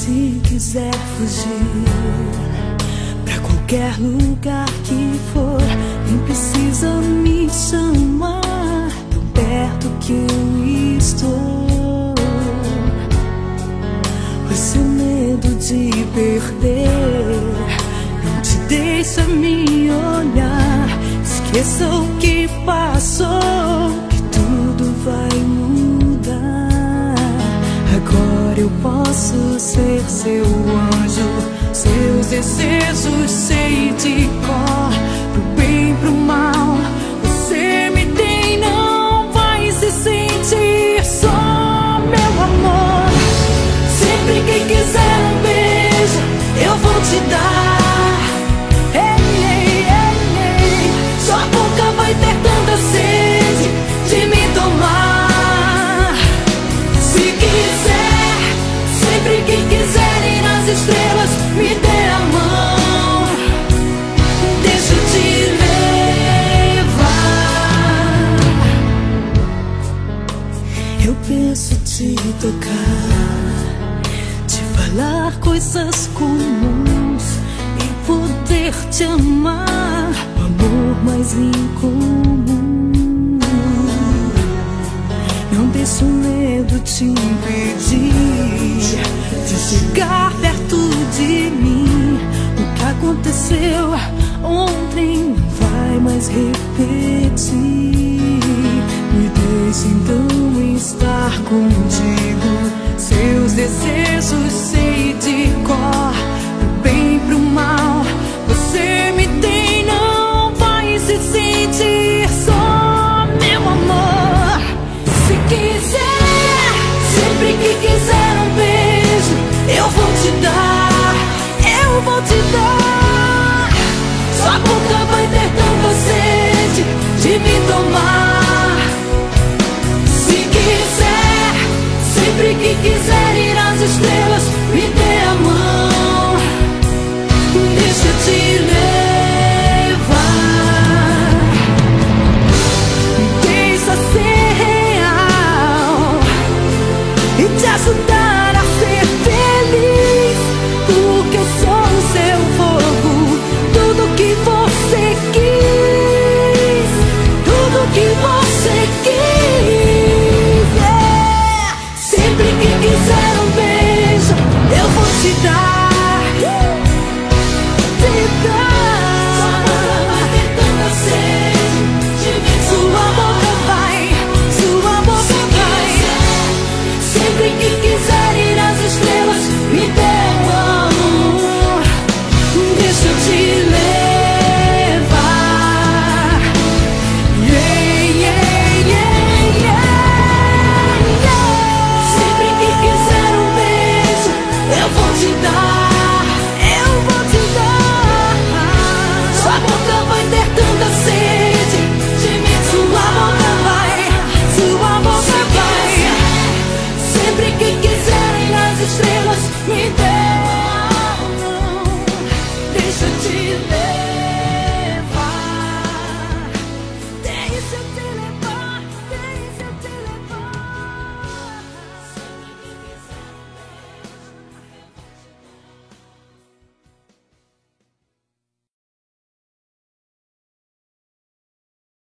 Se quiser fugir pra qualquer lugar que for, nem precisa me chamar, tão perto que eu estou. O seu medo de perder não te deixa me olhar. Esqueça o que passou, que tudo vai mudar. Agora eu posso ser seu anjo, seus desejos sei de cor. Pro bem, pro mal, você me tem, não vai se sentir só, meu amor. Sempre que quiser um beijo, eu vou te dar. Ei, ei, ei, ei. Sua boca vai ter tanta sede de me tomar. Se quiser, sempre que quiser ir nas estrelas, me dê a mão, deixa eu te levar. Eu penso te tocar, te falar coisas comuns e poder te amar, o amor mais incomum. Não deixe o medo te impedir de chegar perto de mim. O que aconteceu ontem não vai mais repetir. Me deixe então estar contigo, seus desejos sei de cor. Pro bem, pro mal, você me tem, não vai se sentir só, meu amor. Se quiser, sempre que quiser um beijo, eu vou te dar, eu vou te dar. Sua boca vai ter tanta sede de me tomar. Se quiser, sempre que quiser ir às estrelas, me dê a mão, deixa eu te levar. Deixa ser real e te ajudar.